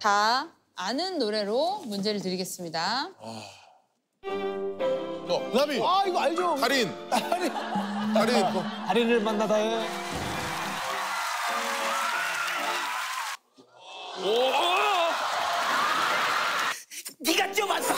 다 아는 노래로 문제를 드리겠습니다. 나비. 아, 이거 알죠? 달인. 달인. 달인. 달인을 만나다에. 네가 좀 왔어.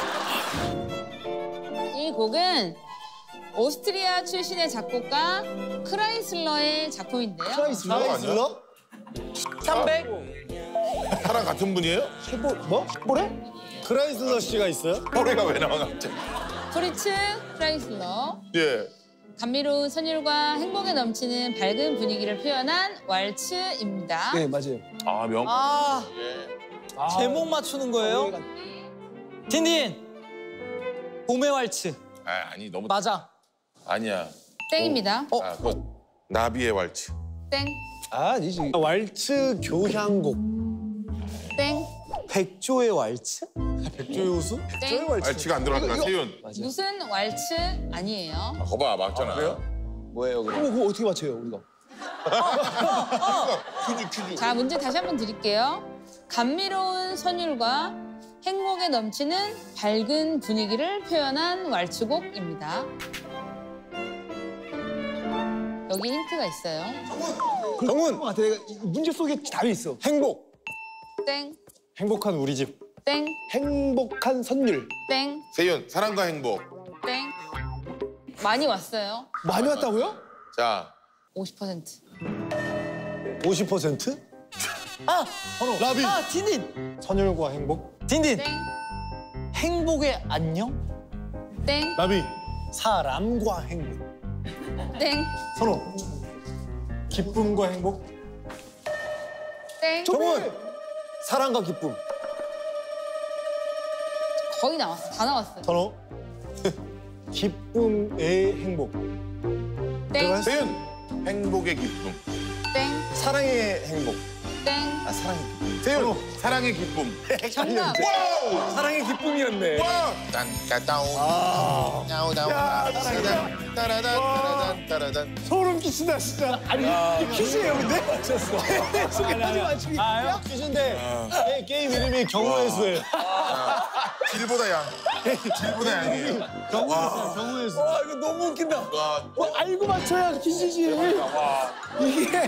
이 곡은 오스트리아 출신의 작곡가 크라이슬러의 작품인데요. 크라이슬러? 300. 사람 같은 분이에요? 뭐래? 크라이슬러 씨가 있어요? 노래가 왜 나와 갑자기? 프리츠 크라이슬러. 예. 감미로운 선율과 행복에 넘치는 밝은 분위기를 표현한 왈츠입니다. 네, 맞아요. 아, 명. 제목 맞추는 거예요? 딘딘. 봄의 왈츠. 아, 아니 너무. 맞아. 아니야. 땡입니다. 아, 그건 나비의 왈츠. 땡, 아니지. 왈츠 교향곡. 땡, 백조의 왈츠? 백조의 호수? 땡. 왈츠가 안 들어갔구나, 세윤. 무슨 왈츠 아니에요. 아, 거봐, 맞잖아. 그래요? 뭐예요, 그럼? 그거 어떻게 맞춰요, 우리가? 퀴즈. 자, 문제 다시 한번 드릴게요. 감미로운 선율과 행복에 넘치는 밝은 분위기를 표현한 왈츠곡입니다. 여기 힌트가 있어요. 정훈! 같아. 내가 문제 속에 답이 있어. 행복. 땡, 행복한 우리 집. 땡, 행복한 선율. 땡, 세윤, 사랑과 행복. 땡. 많이 왔어요. 많이 왔다고요? 자, 50%. 50%? 라비. 아, 딘딘. 선율과 행복. 딘딘. 땡, 행복의 안녕? 땡, 라비. 사람과 행복. 땡, 선호. 기쁨과 행복. 땡. 정훈. 사랑과 기쁨. 거의 나왔어. 다 나왔어요. 선호. 기쁨의 행복. 땡, 세윤, 행복의 기쁨. 땡, 사랑의 행복. 땡. 아, 사랑의 기쁨. 세윤, 사랑의 기쁨. 정답. 와우! 사랑의 기쁨이었네. 와! 딴까따옹. 나오나오. 따라단, 따라단, 따라단. 소름 끼친다, 진짜. 아니, 이게 퀴즈예요, 근데? 맞췄어. 순간까지 맞추기. 아, 퀴즈인데 게임 이름이 경우의 수예요. 질보다 양. 질보다 양이에요. 경우의 수. 와, 이거 너무 웃긴다. 와. 뭐 알고 맞춰야 퀴즈지. 이게.